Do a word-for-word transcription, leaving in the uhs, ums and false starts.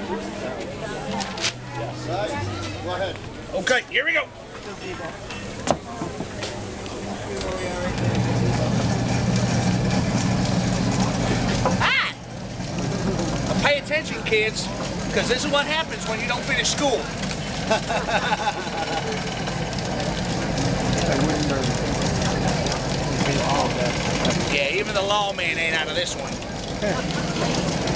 Go ahead. Okay, here we go. Ah! Now pay attention, kids, because this is what happens when you don't finish school. Yeah, even the lawman ain't out of this one.